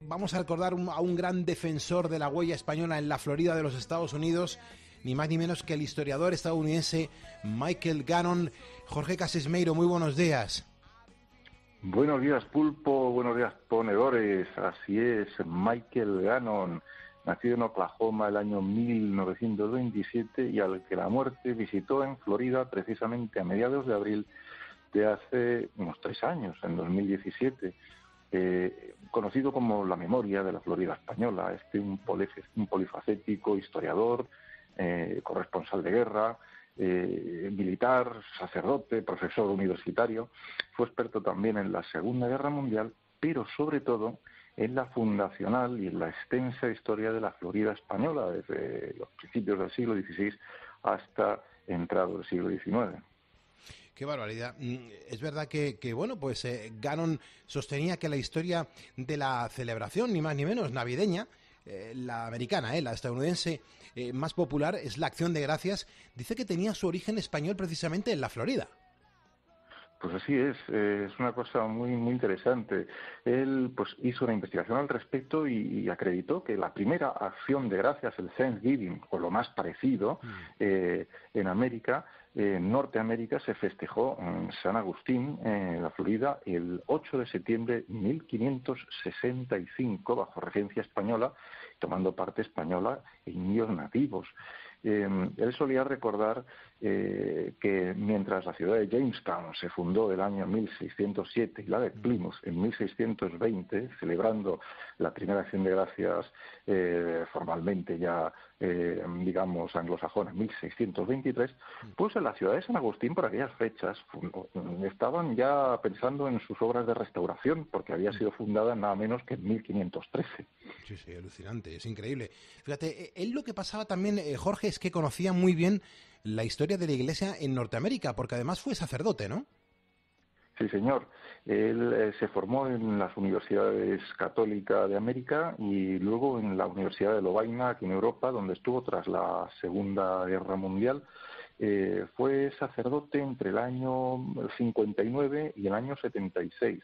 Vamos a recordar a un gran defensor de la huella española en la Florida de los Estados Unidos, ni más ni menos que el historiador estadounidense Michael Gannon. Jorge Casismeiro, muy buenos días. Buenos días, Pulpo, buenos días, ponedores. Así es, Michael Gannon, nacido en Oklahoma el año 1927 y al que la muerte visitó en Florida precisamente a mediados de abril de hace unos 3 años, en 2017. Conocido como la memoria de la Florida española, un polifacético historiador, corresponsal de guerra, militar, sacerdote, profesor universitario. Fue experto también en la Segunda Guerra Mundial, pero sobre todo en la fundacional y en la extensa historia de la Florida española, desde los principios del siglo XVI hasta entrado el siglo XIX. Qué barbaridad. Es verdad que bueno, pues Gannon sostenía que la historia de la celebración, ni más ni menos, navideña, la americana, la estadounidense más popular, es la Acción de Gracias. Dice que tenía su origen español precisamente en la Florida. Pues así es una cosa muy muy interesante. Él pues hizo una investigación al respecto y acreditó que la primera acción de gracias, el Thanksgiving, o lo más parecido, en América, en Norteamérica, se festejó en San Agustín, en la Florida, el 8 de septiembre de 1565, bajo regencia española, tomando parte española e indios nativos. Él solía recordar que mientras la ciudad de Jamestown se fundó el año 1607 y la de Plymouth en 1620, celebrando la primera acción de gracias formalmente ya, digamos, anglosajona en 1623, pues en la ciudad de San Agustín por aquellas fechas estaban ya pensando en sus obras de restauración, porque había sido fundada nada menos que en 1513. Sí, alucinante, es increíble. Fíjate, él lo que pasaba también, Jorge, es que conocía muy bien la historia de la Iglesia en Norteamérica, porque además fue sacerdote, ¿no? Sí, señor. Él se formó en las universidades católicas de América y luego en la Universidad de Lovaina, aquí en Europa, donde estuvo tras la Segunda Guerra Mundial. Fue sacerdote entre el año 59 y el año 76.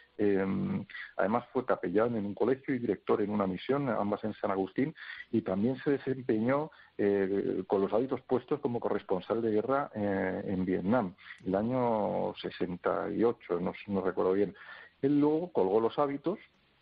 Además fue capellán en un colegio y director en una misión, ambas en San Agustín, y también se desempeñó con los hábitos puestos como corresponsal de guerra en Vietnam, el año 68, no recuerdo bien. Él luego colgó los hábitos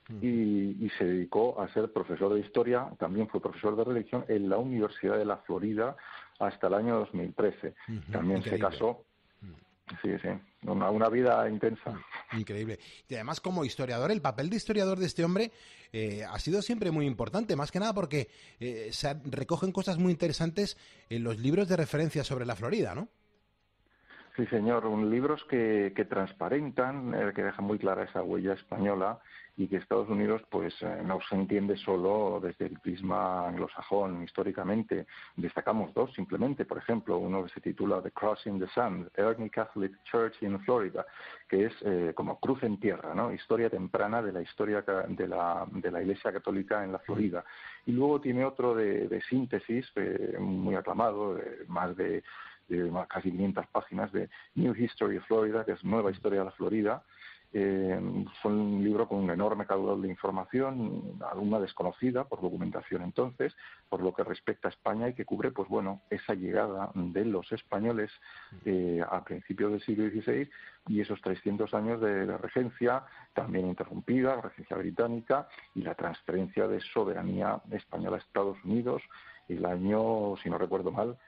y se dedicó a ser profesor de historia, también fue profesor de religión en la Universidad de la Florida hasta el año 2013. También Increíble. se casó. Sí, una vida intensa. Increíble. Y además, como historiador, el papel de historiador de este hombre ha sido siempre muy importante, más que nada porque se recogen cosas muy interesantes en los libros de referencia sobre la Florida, ¿no? Sí, señor, libros que transparentan, que dejan muy clara esa huella española y que Estados Unidos pues no se entiende solo desde el prisma anglosajón históricamente. Destacamos 2 simplemente, por ejemplo, uno que se titula The Crossing the Sand, Early Catholic Church in Florida, que es como cruz en tierra, ¿no? Historia temprana de la historia de la Iglesia Católica en la Florida. Y luego tiene otro de síntesis muy aclamado, más de casi 500 páginas, de New History of Florida, que es Nueva Historia de la Florida. Fue un libro con un enorme caudal de información, alguna desconocida por documentación entonces, por lo que respecta a España, y que cubre, pues bueno, esa llegada de los españoles a principios del siglo XVI y esos 300 años de la regencia, también interrumpida, la regencia británica, y la transferencia de soberanía española a Estados Unidos, el año, si no recuerdo mal,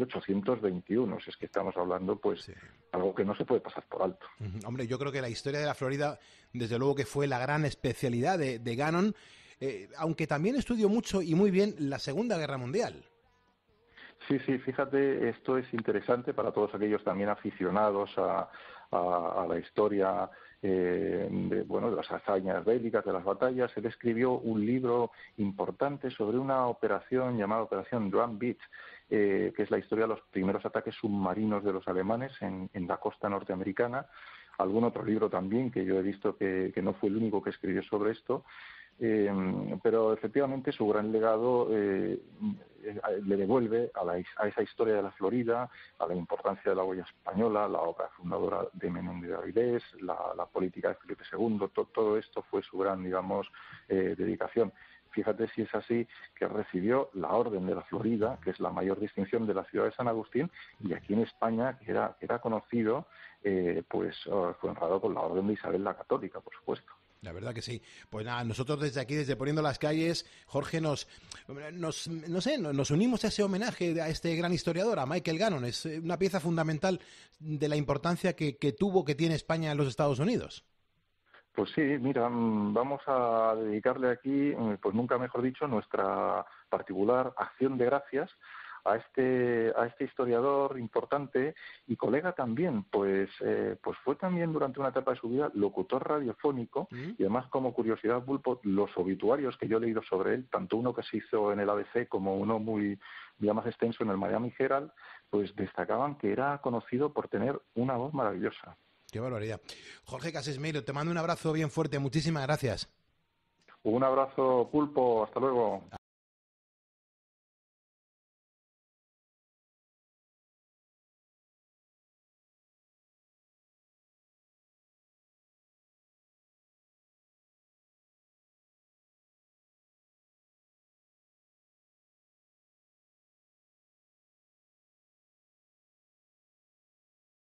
1821. Si es que estamos hablando, pues, Sí. algo que no se puede pasar por alto. Hombre, yo creo que la historia de la Florida, desde luego que fue la gran especialidad de Gannon, aunque también estudió mucho y muy bien la Segunda Guerra Mundial. Sí, fíjate, esto es interesante para todos aquellos también aficionados a la historia de las hazañas bélicas, de las batallas. Él escribió un libro importante sobre una operación llamada Operación Drum Beach, que es la historia de los primeros ataques submarinos de los alemanes en la costa norteamericana. Algún otro libro también que yo he visto que no fue el único que escribió sobre esto. Pero efectivamente su gran legado le devuelve a esa historia de la Florida, a la importancia de la huella española, la obra fundadora de Menéndez de Avilés, la política de Felipe II, todo esto fue su gran, digamos, dedicación. Fíjate si es así que recibió la Orden de la Florida, que es la mayor distinción de la ciudad de San Agustín, y aquí en España, que era conocido, fue honrado con la Orden de Isabel la Católica, por supuesto. La verdad que sí. Pues nada, nosotros desde aquí, desde Poniendo las Calles, Jorge, nos unimos a ese homenaje a este gran historiador, a Michael Gannon. Es una pieza fundamental de la importancia que tiene España en los Estados Unidos. Pues sí, mira, vamos a dedicarle aquí, pues nunca mejor dicho, nuestra particular acción de gracias a este historiador importante y colega también, pues fue también durante una etapa de su vida locutor radiofónico y además, como curiosidad, Pulpo, los obituarios que yo he leído sobre él, tanto uno que se hizo en el ABC como uno muy más extenso en el Miami Herald, pues destacaban que era conocido por tener una voz maravillosa. Qué barbaridad. Jorge Casesmeiro, te mando un abrazo bien fuerte. Muchísimas gracias. Un abrazo, Pulpo. Hasta luego.